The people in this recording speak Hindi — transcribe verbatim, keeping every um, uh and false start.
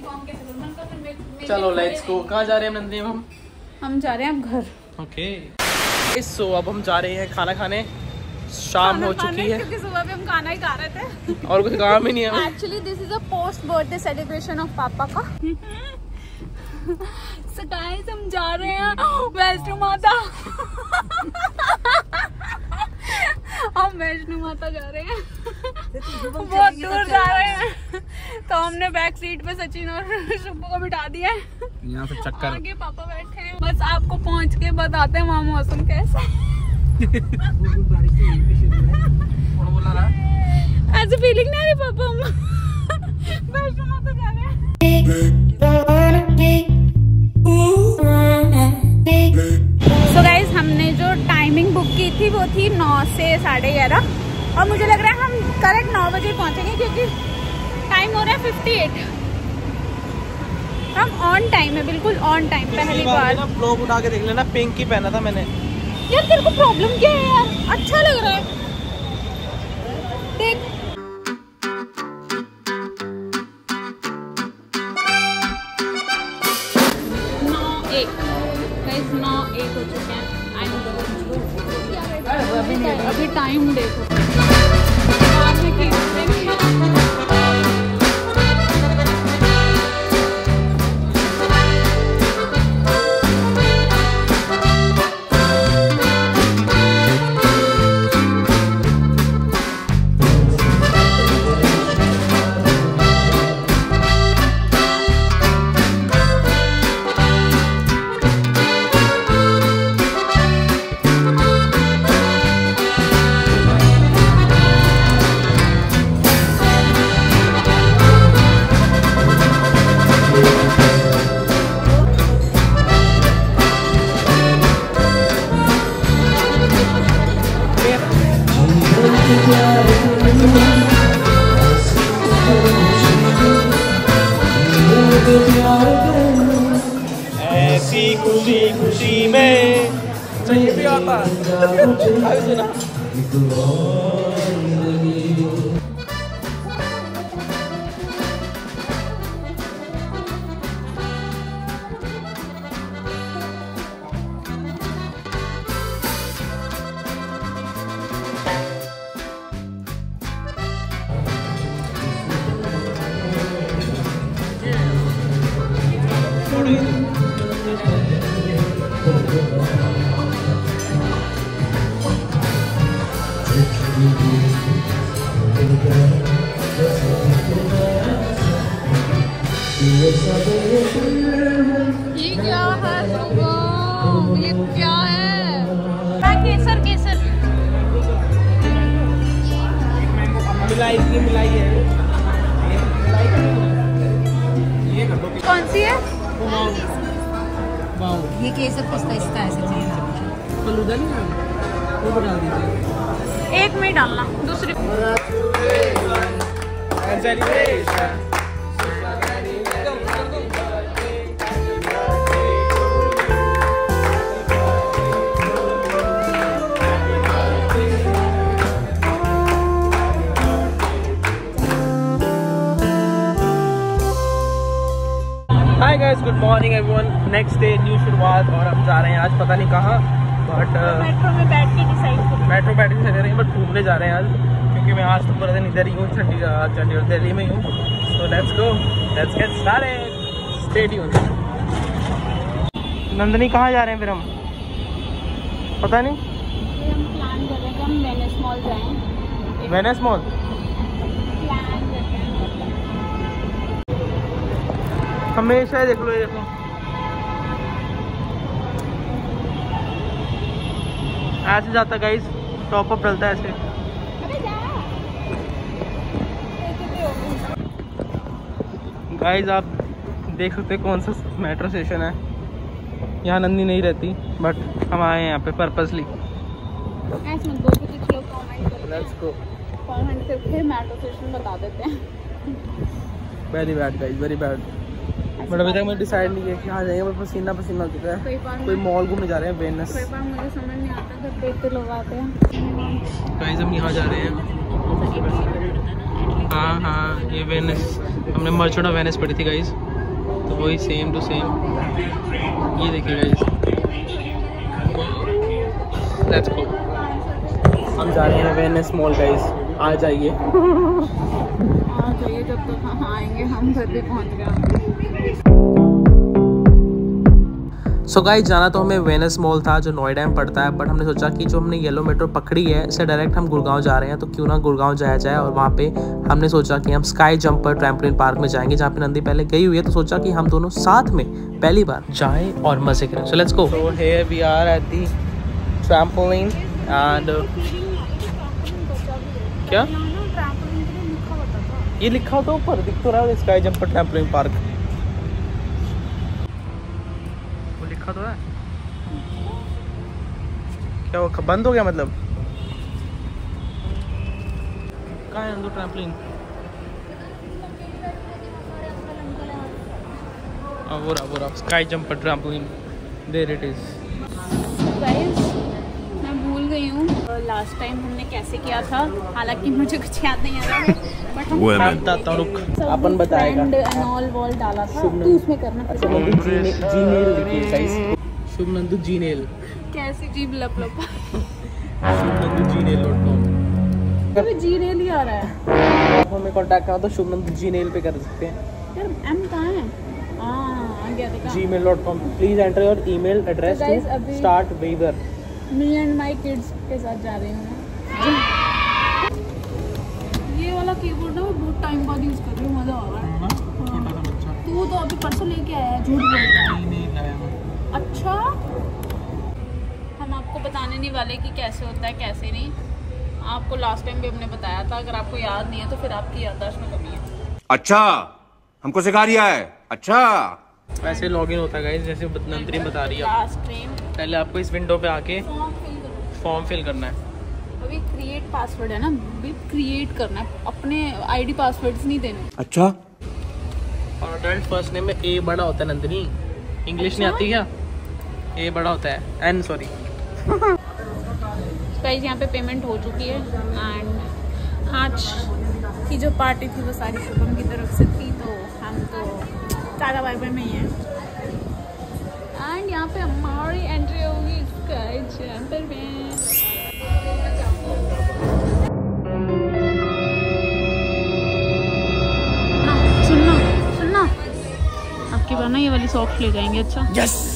चलो लेट्स गो। कहाँ जा रहे हैं नंदिनी? हम हम जा रहे हैं अब घर। ओके सो अब हम जा रहे हैं खाना खाने। शाम हो चुकी है क्योंकि सुबह भी हम खाना ही खा रहे थे और कुछ काम ही नहीं है। Actually this is a post birthday celebration of पापा का। So guys, हम जा रहे हैं वैष्णो माता। हम वैष्णो माता जा रहे हैं, बहुत दूर जा रहे हैं। तो हमने बैक सीट पे सचिन और शुभू को बिठा दिया है। यहाँ से चक्कर आगे पापा बैठे हैं। बस आपको पहुँच के बताते हैं वहाँ मौसम कैसा है। ऐसे फीलिंग नहीं आ रही पापा, हम वैष्णो माता जा रहे हैं। So guys, हमने जो टाइमिंग बुक की थी वो थी नौ से साढ़े ग्यारह और मुझे लग रहा है हम करेक्ट नौ बजे पहुंचेंगे क्योंकि टाइम हो रहा है फिफ्टी एट। हम ऑन टाइम है, बिल्कुल ऑन टाइम। पहली बार ब्लॉग उठा के देख लेना, पिंक ही पहना था मैंने। यार तेरे को प्रॉब्लम क्या है यार? अच्छा लग रहा है देख। नौ एक गाइस, नौ एक हो चुके हैं। अभी अभी टाइम देखो। ऐसी खुशी खुशी में चाहिए भी आता सुना। ये क्या है? ये क्या है? केसर केसर मिलाई की मिलाई है। कौन सी है? ये केसर पिस्ता इसका ऐसे चाहिए। फलूदा नहीं है वो बना दीजिए। एक में डालना, दूसरी hi guys, good morning everyone. Next day, new शुरुआत। और हम जा रहे हैं आज पता नहीं कहाँ, बट मेट्रो में बैठ के डिसाइड करें। मेट्रो बैठ के चले रहे हैं, बट घूमने जा रहे हैं आज क्योंकि मैं आज तो पूरा दिन इधर ही हूँ, चंडीगढ़ चंडीगढ़ दिल्ली में ही हूँ। So let's go, let's get started, stay tuned. Nandini कहाँ जा रहे हैं फिर हम? पता नहीं, हम प्लान कर रहे हैं कि हम वेनिस मॉल जाएं। वेनिस मॉल हमेशा ही देख लो, ये देखो ऐसे जाता गाइस, टॉप अप डलता है ऐसे। गाइस आप देख सकते हैं कौन सा मेट्रो स्टेशन है। यहाँ नंदी नहीं रहती, बट हम आए हैं यहाँ पे पर्पसली। Let's go. कमेंट करके मेट्रो स्टेशन बता देते हैं। Very bad guys, very bad. But अभी तक मैं डिसाइड नहीं किया कि यहाँ जाएंगे, बट पसीना पसीना हो चुका है। कोई मॉल घूमने जा रहे हैं, वेनिस। कोई बार मुझे समझ नहीं आता, घर देखते लोग आते हैं। गाइस हम यहाँ जा रहे हैं। हाँ हाँ, ये वेनिस, हमने मर्चेंट ऑफ वेनिस पढ़ी थी गाइस। तो वही सेम टू सेम ये देखिए गाइस। Let's go. हम जा रहे हैं वेनिस मॉल गाइस, आ जाइए। आ जाइए, जब तक हम आएंगे हम घर भी पहुंच गए। सो गाइस जाना तो हमें वेनिस मॉल था जो नोएडा में पड़ता है, बट हमने सोचा कि जो हमने येलो मेट्रो पकड़ी है इससे डायरेक्ट हम गुड़गांव जा रहे हैं, तो क्यों ना गुड़गांव जाया जाए। और वहाँ पे हमने सोचा कि हम स्काई जंपर ट्रैम्पोलिन पार्क में जाएंगे जहाँ पे नंदी पहले गई हुई है, तो सोचा कि हम दोनों साथ में पहली बार जाएं और मजे करें। So let's go. So here we are at the trampoline and क्या ये लिखा होता ऊपर, दिख तो रहा है स्काई जंपर ट्रैम्पोलिन पार्क, वो लिखा तो है। क्या वो बंद हो गया मतलब? कहाँ है नंदू ट्रैम्पोलिन? हाँ वो रहा वो रहा sky jumper trampoline, there it is. Guys मैं भूल गई हूँ लास्ट टाइम हमने कैसे किया था, हालांकि मुझे कुछ याद नहीं आ रहा है, बट हम बताता हूँ, रुक अपन बताएगा। एंड ऑल वॉल डाला था, तो उसमें करना पड़ेगा। जीनेल लिखिए गाइस, शुभ नंदू जीनेल, कैसी जीभ लप लप। Shubh Nandu Gmail dot com. अभी जीनेल ही आ रहा है। आप हमें कांटेक्ट करा तो शुभ नंदू जीनेल पे कर सकते हैं। यार एम कहाँ है? हाँ आ गया देखा। Gmail dot com. Please enter your email address to start waiver. Me and my kids के साथ जा रही हूँ। ये वाला कीबोर्ड ना बहुत टाइम बाद यूज कर रही हूँ, मजा आ रहा है। तू तो अभी परसों लेके आया है, झूठ बोल रहा है। नहीं लाया। अच्छा हम आपको बताने नहीं वाले कि कैसे होता है कैसे नहीं, आपको लास्ट टाइम भी हमने बताया था। अगर आपको याद नहीं है तो फिर आपकी याददाश्त में कमी है। अच्छा हमको सिखा रिया है। अच्छा वैसे लॉगिन होता है गाइस, जैसे नंदरी बता रही है। लास्ट टाइम पहले आपको इस विंडो पे आके फॉर्म फिल करो। फॉर्म फिल करना है। अभी क्रिएट पासवर्ड है ना, अभी क्रिएट करना है, अपने आईडी पासवर्ड्स नहीं देने। अच्छा और अडल्ट फर्स्ट नेम में ए बड़ा होता है नंदनी, इंग्लिश नहीं आती क्या? ए बड़ा होता है, एन सॉरी। गाइस यहाँ पे पेमेंट हो चुकी है एंड आज की जो पार्टी थी वो सारी शुभम की तरफ से थी, तो हम तो टाटा बाय बाय में ही हैं। एंड यहाँ पे हमारी एंट्री होगी स्काई जंपर में। सुनना सुनना आपकी बार ना ये वाली सॉक्स ले जाएंगे। अच्छा यस